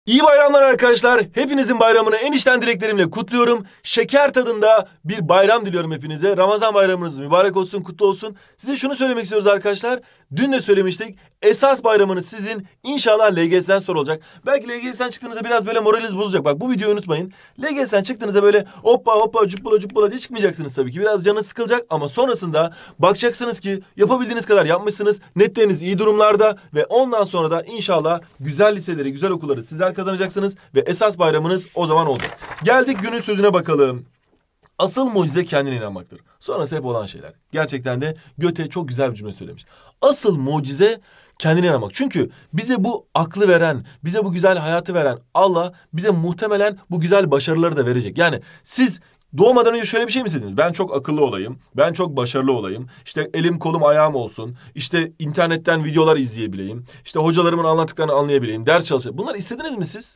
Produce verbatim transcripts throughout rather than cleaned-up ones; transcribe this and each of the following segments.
İyi bayramlar arkadaşlar. Hepinizin bayramını en içten dileklerimle kutluyorum. Şeker tadında bir bayram diliyorum hepinize. Ramazan bayramınız mübarek olsun, kutlu olsun. Size şunu söylemek istiyoruz arkadaşlar. Dün de söylemiştik. Esas bayramınız sizin inşallah L G S'den sonra olacak. Belki L G S'den çıktığınızda biraz böyle moraliniz bozacak. Bak bu videoyu unutmayın. L G S'den çıktığınızda böyle hoppa hoppa cuppula cuppula diye çıkmayacaksınız tabii ki. Biraz canınız sıkılacak ama sonrasında bakacaksınız ki yapabildiğiniz kadar yapmışsınız. Netleriniz iyi durumlarda ve ondan sonra da inşallah güzel liseleri, güzel okulları sizler kazanacaksınız ve esas bayramınız o zaman olacak. Geldik günün sözüne bakalım. Asıl mucize kendine inanmaktır. Sonrası hep olan şeyler. Gerçekten de Göte çok güzel bir cümle söylemiş. Asıl mucize kendine inanmak. Çünkü bize bu aklı veren, bize bu güzel hayatı veren Allah bize muhtemelen bu güzel başarıları da verecek. Yani siz doğmadan önce şöyle bir şey mi istediniz? Ben çok akıllı olayım, ben çok başarılı olayım, işte elim kolum ayağım olsun, işte internetten videolar izleyebileyim, işte hocalarımın anlattıklarını anlayabileyim, ders çalışayım. Bunları istediniz mi siz?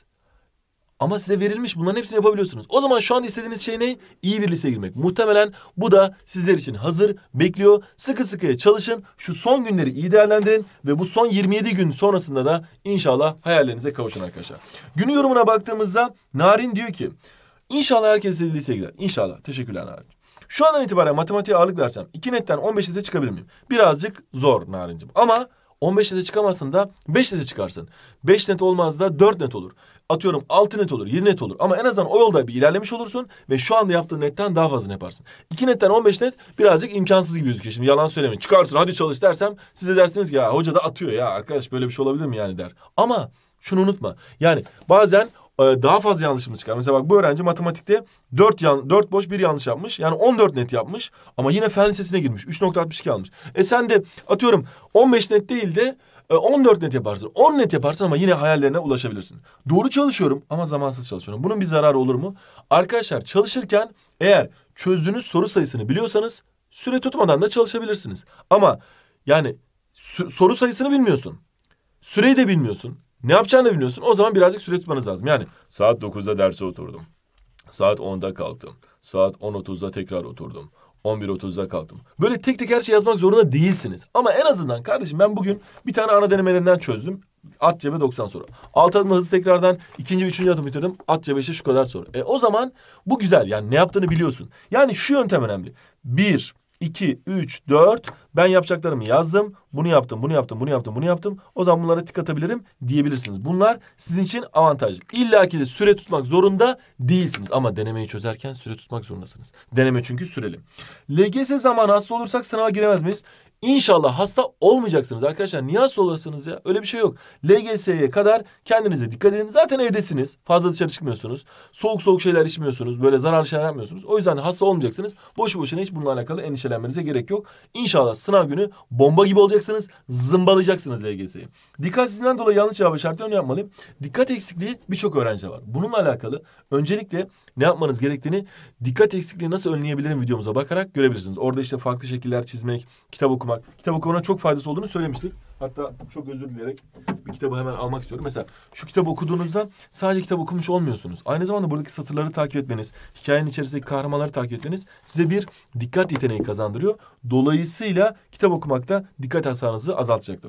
Ama size verilmiş, bunların hepsini yapabiliyorsunuz. O zaman şu an istediğiniz şey ne? İyi bir liseye girmek. Muhtemelen bu da sizler için hazır, bekliyor. Sıkı sıkıya çalışın, şu son günleri iyi değerlendirin ve bu son yirmi yedi gün sonrasında da inşallah hayallerinize kavuşun arkadaşlar. Günün yorumuna baktığımızda Narin diyor ki, İnşallah herkes istediği liseye gider. İnşallah. Teşekkürler Narin. Şu andan itibaren matematiğe ağırlık versem iki netten on beş nete çıkabilir miyim? Birazcık zor Narin'cim. Ama on beş nete çıkamazsın da beş nete çıkarsın. beş net olmaz da dört net olur. Atıyorum altı net olur, yedi net olur. Ama en azından o yolda bir ilerlemiş olursun ve şu anda yaptığın netten daha fazla yaparsın. iki netten on beş net birazcık imkansız gibi gözüküyor. Şimdi yalan söylemeyin. Çıkarsın hadi çalış dersem siz de dersiniz ki ya hoca da atıyor ya arkadaş böyle bir şey olabilir mi yani der. Ama şunu unutma. Yani bazen daha fazla yanlışımız çıkar. Mesela bak bu öğrenci matematikte dört, yan, dört boş bir yanlış yapmış. Yani on dört net yapmış ama yine fen lisesine girmiş. üç nokta altmış iki almış. E sen de atıyorum on beş net değil de on dört net yaparsın. on net yaparsın ama yine hayallerine ulaşabilirsin. Doğru çalışıyorum ama zamansız çalışıyorum. Bunun bir zararı olur mu? Arkadaşlar çalışırken eğer çözdüğünüz soru sayısını biliyorsanız süre tutmadan da çalışabilirsiniz. Ama yani soru sayısını bilmiyorsun. Süreyi de bilmiyorsun. Ne yapacağını da bilmiyorsun. O zaman birazcık süre tutmanız lazım. Yani saat dokuzda derse oturdum. Saat onda kalktım. Saat on otuzda tekrar oturdum. on bir otuzda kalktım. Böyle tek tek her şey yazmak zorunda değilsiniz. Ama en azından kardeşim ben bugün bir tane ana denemelerinden çözdüm. At cebe doksan soru. Altı adım hızlı tekrardan ikinci, üçüncü adım bitirdim. At cebe işte şu kadar soru. E o zaman bu güzel. Yani ne yaptığını biliyorsun. Yani şu yöntem önemli. Bir, iki, üç, dört. Ben yapacaklarımı yazdım. Bunu yaptım, bunu yaptım, bunu yaptım, bunu yaptım. O zaman bunlara tik atabilirim diyebilirsiniz. Bunlar sizin için avantajlı. İlla ki de süre tutmak zorunda değilsiniz. Ama denemeyi çözerken süre tutmak zorundasınız. Deneme çünkü süreli. L G S zamanı hasta olursak sınava giremez miyiz? İnşallah hasta olmayacaksınız arkadaşlar. Niye hasta olasınız ya? Öyle bir şey yok. L G S'ye kadar kendinize dikkat edin. Zaten evdesiniz. Fazla dışarı çıkmıyorsunuz. Soğuk soğuk şeyler içmiyorsunuz. Böyle zararlı şeyler yapmıyorsunuz. O yüzden hasta olmayacaksınız. Boşu boşuna hiç bununla alakalı endişelenmenize gerek yok. İnşallah sınav günü bomba gibi olacaksınız. Zımbalayacaksınız L G S'yi. Dikkatsizliğinden dolayı yanlış cevabı işaretlerini yapmalıyım. Dikkat eksikliği birçok öğrencide var. Bununla alakalı öncelikle ne yapmanız gerektiğini dikkat eksikliği nasıl önleyebilirim videomuza bakarak görebilirsiniz. Orada işte farklı şekiller çizmek, kitap okumak. Kitap okumana çok faydası olduğunu söylemiştik. Hatta çok özür dileyerek bir kitabı hemen almak istiyorum. Mesela şu kitabı okuduğunuzda sadece kitap okumuş olmuyorsunuz. Aynı zamanda buradaki satırları takip etmeniz, hikayenin içerisindeki kahramanları takip etmeniz size bir dikkat yeteneği kazandırıyor. Dolayısıyla kitap okumakta dikkat hatanızı azaltacaktır.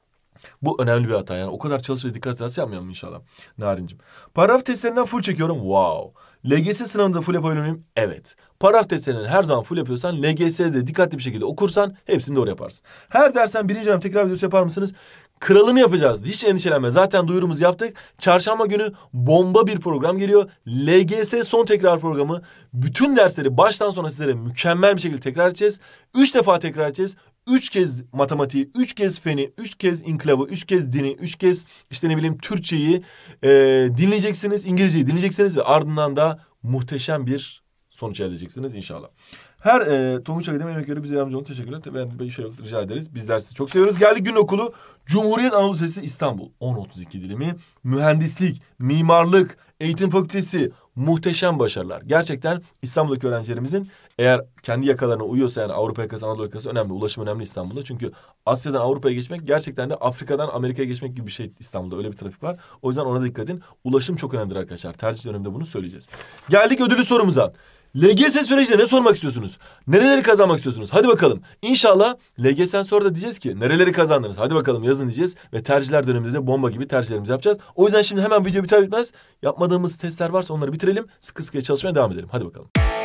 Bu önemli bir hata yani. O kadar çalış ve dikkat hatası yapmayalım inşallah Narincim. Paragraf testlerinden full çekiyorum. Wow. L G S sınavında full yapabilir miyim? Evet. Paragraf testlerinden her zaman full yapıyorsan L G S'de dikkatli bir şekilde okursan hepsini doğru yaparsın. Her dersen birinci dönem tekrar videosu yapar mısınız? Kralını yapacağız. Hiç endişelenme. Zaten duyurumuzu yaptık. Çarşamba günü bomba bir program geliyor. L G S son tekrar programı. Bütün dersleri baştan sona sizlere mükemmel bir şekilde tekrar edeceğiz. Üç defa tekrar edeceğiz. Üç kez matematiği, üç kez feni, üç kez inkılabı, üç kez dini, üç kez işte ne bileyim Türkçeyi e, dinleyeceksiniz, İngilizceyi dinleyeceksiniz ve ardından da muhteşem bir sonuç elde edeceksiniz inşallah. Her e, Tonguç Akademi emekleri bize yardımcı olun. Teşekkürler. Ben bir şey yok, rica ederiz. Bizler sizi çok seviyoruz. Geldik gün okulu. Cumhuriyet Anadolu Lisesi İstanbul. on otuz iki dilimi. Mühendislik, mimarlık, eğitim fakültesi. Muhteşem başarılar. Gerçekten İstanbul'daki öğrencilerimizin eğer kendi yakalarına uyuyorsa yani Avrupa yakası, Anadolu yakası önemli. Ulaşım önemli İstanbul'da. Çünkü Asya'dan Avrupa'ya geçmek gerçekten de Afrika'dan Amerika'ya geçmek gibi bir şey İstanbul'da. Öyle bir trafik var. O yüzden ona dikkat edin. Ulaşım çok önemlidir arkadaşlar. Tercih döneminde bunu söyleyeceğiz. Geldik ödüllü sorumuza. L G S sürecinde ne sormak istiyorsunuz? Nereleri kazanmak istiyorsunuz? Hadi bakalım. İnşallah L G S'den sonra da diyeceğiz ki nereleri kazandınız? Hadi bakalım yazın diyeceğiz. Ve tercihler döneminde de bomba gibi tercihlerimizi yapacağız. O yüzden şimdi hemen video biter bitmez yapmadığımız testler varsa onları bitirelim. Sıkı sıkıya çalışmaya devam edelim. Hadi bakalım.